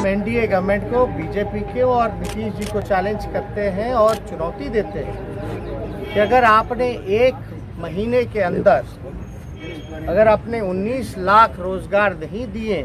NDA government को, BJP के और नीतीश जी को चैलेंज करते हैं और चुनौती देते हैं कि अगर आपने एक महीने के अंदर अगर आपने 19 लाख रोजगार नहीं दिए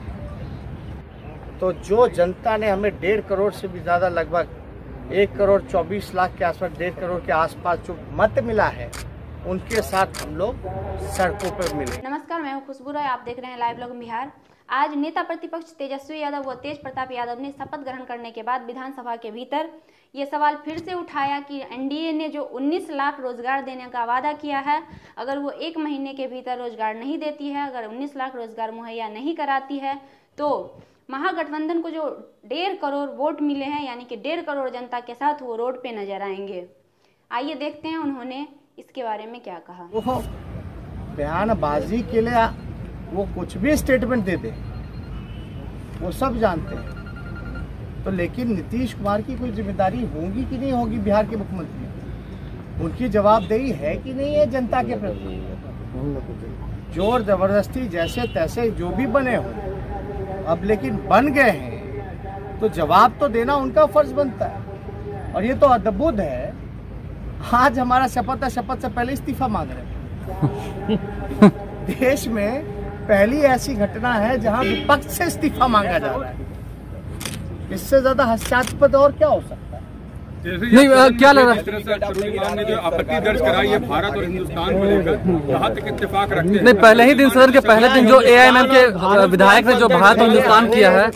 तो जो जनता ने हमें 1.5 करोड़ से भी ज़्यादा, लगभग 1 करोड़ 24 लाख के आसपास, 1.5 करोड़ के आसपास जो मत मिला है, उनके साथ हम लोग सड़कों पर मिले। नमस्कार, मैं हूं खुशबू राय, आप देख रहे हैं लाइव ब्लॉग बिहार। आज नेता प्रतिपक्ष तेजस्वी यादव व तेज प्रताप यादव ने शपथ ग्रहण करने के बाद विधानसभा के भीतर ये सवाल फिर से उठाया कि एनडीए ने जो 19 लाख रोजगार देने का वादा किया है, अगर वो एक महीने के भीतर रोजगार नहीं देती है, अगर 19 लाख रोजगार मुहैया नहीं कराती है, तो महागठबंधन को जो 1.5 करोड़ वोट मिले हैं, यानी कि 1.5 करोड़ जनता के साथ वो रोड पे नजर आएंगे। आइए देखते हैं उन्होंने इसके बारे में क्या कहा। वो बयानबाजी के लिए वो कुछ भी स्टेटमेंट दे दे, वो सब जानते हैं। तो लेकिन नीतीश कुमार की कोई जिम्मेदारी होगी कि नहीं होगी बिहार के मुख्यमंत्री? उनकी जवाबदेही है कि नहीं है जनता के प्रति? जोर जबरदस्ती जैसे तैसे जो भी बने हो, अब लेकिन बन गए हैं तो जवाब तो देना उनका फर्ज बनता है। और ये तो अद्भुत है, आज हमारा शपथ है, शपथ से पहले इस्तीफा मांग रहे हैं। देश में पहली ऐसी घटना है जहां विपक्ष से इस्तीफा मांगा जा रहा है। इससे ज्यादा हास्यास्पद और क्या हो सकता है? नहीं, क्या लग रहा है? ने जो आपत्ति दर्ज कराई है भारत और हिंदुस्तान को लेकर, कहाँ तक इत्तेफाक रखते हैं? नहीं, पहले ही दिन, सदन के पहले दिन जो एआईएमएम के विधायक ने जो भारत और हिंदुस्तान किया है,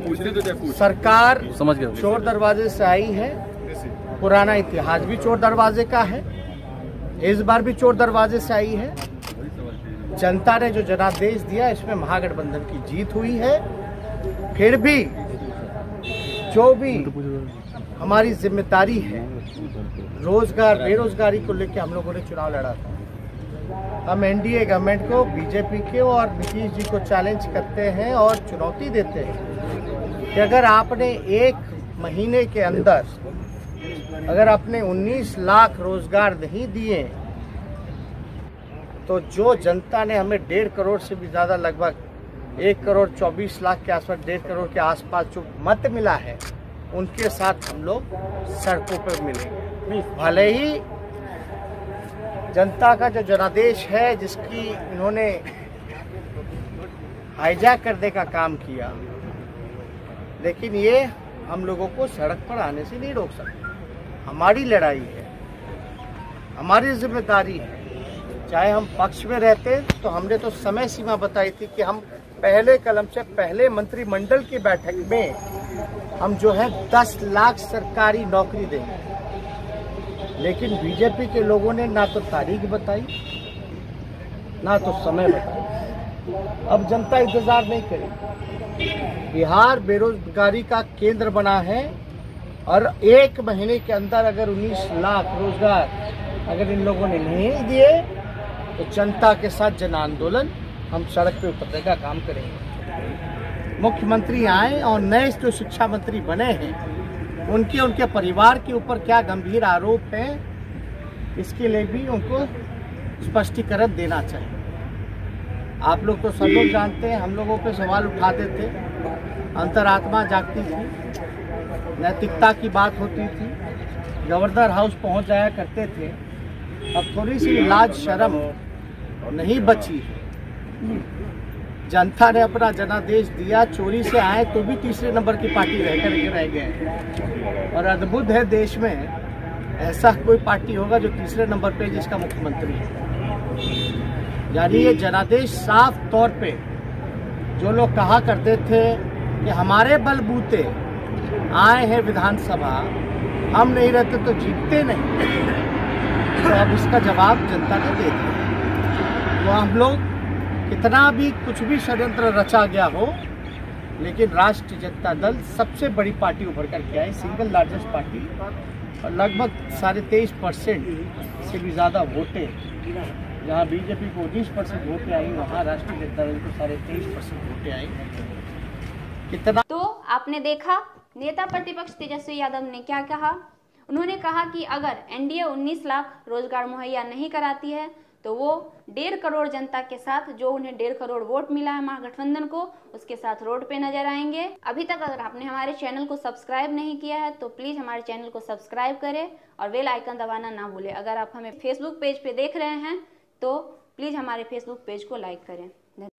सरकार समझ गए चोर दरवाजे से आई है। पुराना इतिहास भी चोर दरवाजे का है, इस बार भी चोर दरवाजे से आई है। जनता ने जो जनादेश दिया, इसमें महागठबंधन की जीत हुई है। फिर भी जो भी हमारी जिम्मेदारी है, रोजगार बेरोजगारी को लेकर हम लोगों ने चुनाव लड़ा था। हम एनडीए गवर्नमेंट को, बीजेपी के और नीतीश जी को चैलेंज करते हैं और चुनौती देते हैं कि अगर आपने एक महीने के अंदर अगर आपने 19 लाख रोजगार नहीं दिए तो जो जनता ने हमें 1.5 करोड़ से भी ज़्यादा, लगभग 1 करोड़ 24 लाख के आसपास, 1.5 करोड़ के आसपास जो मत मिला है, उनके साथ हम लोग सड़कों पर मिले। भले ही जनता का जो जनादेश है, जिसकी इन्होंने हाईजैक करने का काम किया, लेकिन ये हम लोगों को सड़क पर आने से नहीं रोक सकते। हमारी लड़ाई है, हमारी जिम्मेदारी है। चाहे हम पक्ष में रहते तो हमने तो समय सीमा बताई थी कि हम पहले कलम से पहले मंत्रिमंडल की बैठक में हम जो है 10 लाख सरकारी नौकरी देंगे। लेकिन बीजेपी के लोगों ने ना तो तारीख बताई, ना तो समय बताया। अब जनता इंतजार नहीं करेगी। बिहार बेरोजगारी का केंद्र बना है और एक महीने के अंदर अगर 19 लाख रोजगार अगर इन लोगों ने नहीं दिए तो जनता के साथ जन आंदोलन, हम सड़क पे उतरने का काम करेंगे। मुख्यमंत्री आए और नए जो शिक्षा मंत्री बने हैं, उनके परिवार के ऊपर क्या गंभीर आरोप है, इसके लिए भी उनको स्पष्टीकरण देना चाहिए। आप लोग तो सब लोग जानते हैं, हम लोगों पे सवाल उठाते थे, अंतरात्मा जागती थी, नैतिकता की बात होती थी, गवर्नर हाउस पहुंच जाया करते थे। अब थोड़ी सी लाज शर्म नहीं बची है। जनता ने अपना जनादेश दिया, चोरी से आए तो भी तीसरे नंबर की पार्टी रह गए। और अद्भुत है, देश में ऐसा कोई पार्टी होगा जो तीसरे नंबर पे जिसका मुख्यमंत्री है। यानी ये जनादेश साफ तौर पे, जो लोग कहा करते थे कि हमारे बलबूते आए हैं विधानसभा, हम नहीं रहते तो जीतते नहीं, तो अब इसका जवाब जनता ने दे दिया। तो हम लोग कितना भी कुछ भी षड्यंत्र रचा गया हो, लेकिन राष्ट्रीय जनता दल सबसे बड़ी पार्टी उभर करके आई, सिंगल लार्जेस्ट पार्टी, और लगभग 23.5% से भी ज़्यादा वोटें, जहाँ बीजेपी को 19% वोटें आई, वहाँ राष्ट्रीय जनता दल को 23.5% वोटें आई। कितना तो आपने देखा नेता प्रतिपक्ष तेजस्वी यादव ने क्या कहा। उन्होंने कहा कि अगर एनडीए 19 लाख रोजगार मुहैया नहीं कराती है तो वो 1.5 करोड़ जनता के साथ, जो उन्हें 1.5 करोड़ वोट मिला है महागठबंधन को, उसके साथ रोड पे नजर आएंगे। अभी तक अगर आपने हमारे चैनल को सब्सक्राइब नहीं किया है तो प्लीज हमारे चैनल को सब्सक्राइब करें और बेल आइकन दबाना ना भूलें। अगर आप हमें फेसबुक पेज पे देख रहे हैं तो प्लीज हमारे फेसबुक पेज को लाइक करें।